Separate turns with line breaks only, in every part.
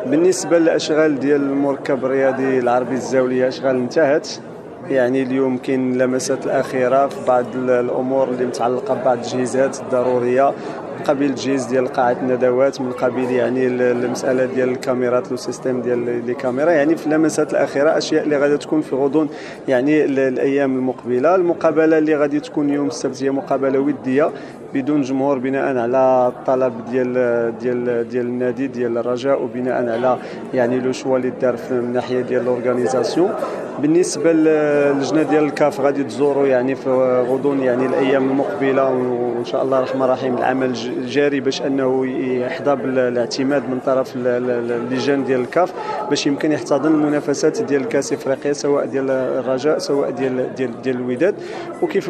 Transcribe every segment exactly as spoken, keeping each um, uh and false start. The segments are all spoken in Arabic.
بالنسبه للاشغال ديال المركب الرياضي العربي الزاوليه اشغال انتهت. يعني اليوم كاين لمسات الاخيره في بعض الامور اللي متعلقه ببعض التجهيزات الضروريه، من قبيل تجهيز ديال قاعه الندوات، من قبيل يعني المساله ديال الكاميرات لو سيستيم ديال لي كاميرا. يعني في اللمسات الاخيره اشياء اللي غادي تكون في غضون يعني الايام المقبله. المقابله اللي غادي تكون يوم السبت هي مقابله وديه بدون جمهور، بناء على الطلب ديال ديال ديال النادي ديال الرجاء، وبناء على يعني لو شوا اللي دار من الناحيه ديال الاورغانيزاسيون. بالنسبه للجنه ديال الكاف غادي تزوروا يعني في غضون يعني الايام المقبله، وان شاء الله الرحمن الرحيم العمل جاري باش انه يحظى بالاعتماد من طرف اللجان ديال الكاف باش يمكن يحتضن المنافسات ديال كاس افريقيا، سواء ديال الرجاء سواء ديال ديال ديال الوداد. وكيف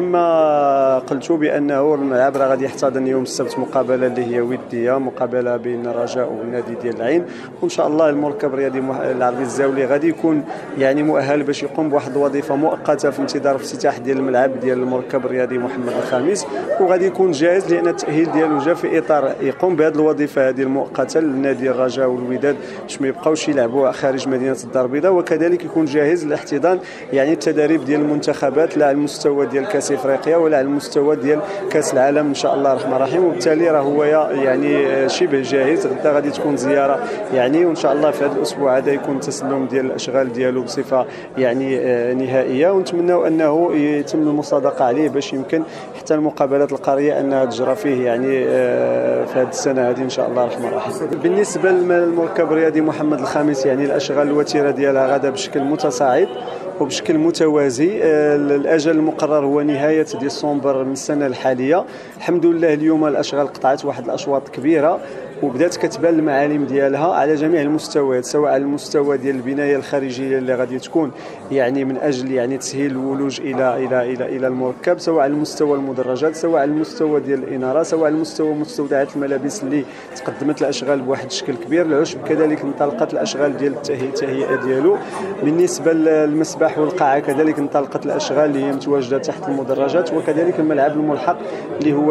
ما قلتوا بانه الملعب راه غادي يحتضن يوم السبت مقابله اللي هي وديه، مقابله بين الرجاء والنادي ديال العين. وان شاء الله المركب الرياضي العربي الزاولي غادي يكون يعني مؤهل باش يقوم بواحد الوظيفه مؤقته في انتظار افتتاح ديال الملعب ديال المركب الرياضي محمد الخامس، وغادي يكون جاهز لان التاهيل ديالو جا في اطار يقوم بهذه الوظيفه هذه المؤقته للنادي الرجاء والوداد باش ما يبقاوش يلعبوا خارج مدينه الدار البيضاء، وكذلك يكون جاهز لاحتضان يعني التدريب ديال المنتخبات لا على المستوى ديال كاس افريقيا ولا على المستوى ديال كاس العالم ان شاء الله الرحمن الرحيم. وبالتالي راه هو يعني شبه جاهز. غدا غادي تكون زياره يعني، وان شاء الله في هذا الاسبوع هذا يكون التسلم ديال الاشغال ديالو بصفه يعني نهائيه، ونتمنوا انه يتم المصادقه عليه باش يمكن حتى المقابلات القاريه انها تجرى فيه يعني في هذه السنه هذه ان شاء الله الرحمن الرحيم. بالنسبه للمركب الرياضي محمد الخامس يعني الاشغال الوتيره ديالها غدا بشكل متصاعد وبشكل متوازي. الاجل المقرر هو نهايه ديال سبتمبر من السنه الحاليه. الحمد لله اليوم الاشغال قطعت واحد الاشواط كبيره وبدات كتبان المعالم ديالها على جميع المستويات، سواء على المستوى ديال البنايه الخارجيه اللي غادي تكون يعني من اجل يعني تسهيل الولوج الى الى الى الى المركب، سواء على المستوى المدرجات، سواء على المستوى ديال الاناره، سواء على المستوى مستودعات الملابس اللي تقدمت الاشغال بواحد الشكل كبير. العشب كذلك انطلقت الاشغال ديال التهيئه ديالو. بالنسبه للمسبح والقاعه كذلك انطلقت الاشغال اللي هي متواجده تحت المدرجات، وكذلك الملعب الملحق اللي هو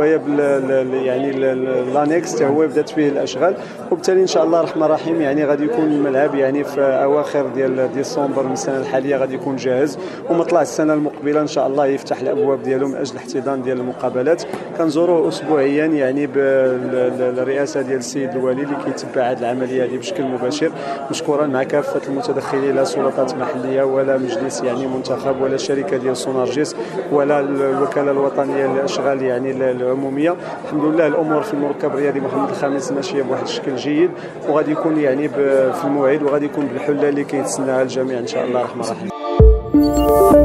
يعني لانكس هو بدات فيه الاشغال. وبالتالي ان شاء الله الرحمن الرحيم يعني غادي يكون الملعب يعني في اواخر ديال ديال سبتمبر من السنه الحاليه غادي يكون جاهز، ومطلع السنه المقبله ان شاء الله يفتح الابواب ديالو من اجل الاحتضان ديال المقابلات. كنزوروه اسبوعيا يعني بالرئاسه ديال السيد الوالي اللي كيتبع هذه العمليه هذه بشكل مباشر، مشكورا مع كافه المتدخلين، لا سلطات محليه ولا مجلس يعني منتخب ولا شركه ديال سونارجيس ولا الوكاله الوطنيه للاشغال يعني العموميه. الحمد لله الامور في المركب الرياضي محمد الخامس ماشيه بواحد الشكل جيد، وغادي يكون يعني في الموعد، وغادي يكون بالحله اللي كيتسناها الجميع ان شاء الله الرحمن الرحيم.